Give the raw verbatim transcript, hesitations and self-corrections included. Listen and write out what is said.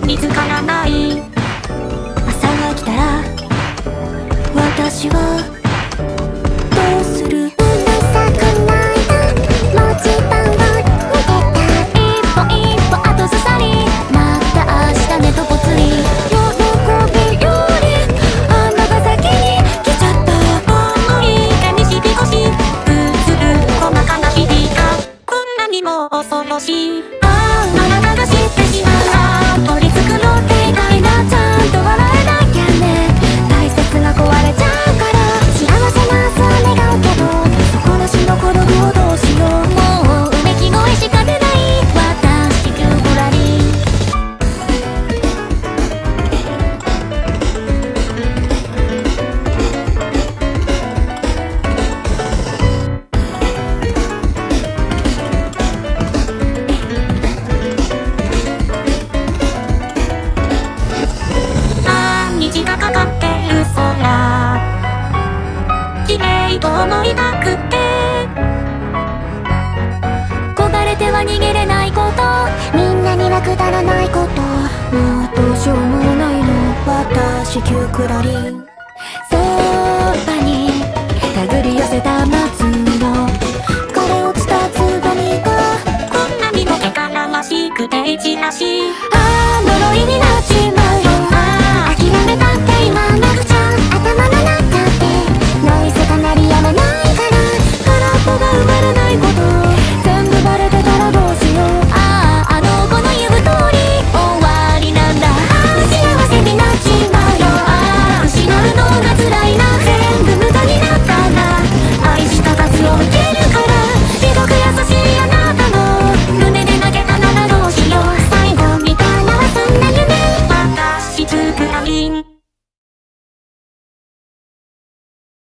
見つからない。朝が来たら私はどうする？恐ろしい。ああ、あなたが知ってしまう。取り繕っていたいな。ちゃんと笑えなきゃね。大切が壊れちゃうから。幸せな明日を願うけど、底なしの孤独をどうしよう。もううめき声しか出ない私地球ぶらり。虹がかかってる空、綺麗と思いたくて焦がれては逃げれないこと、みんなにはくだらないこと、もうどうしようもないの私キュークラリン。そばに手繰り寄せた夏の枯れ落ちたつぼみがこんなにも汚らわしくていちらしい。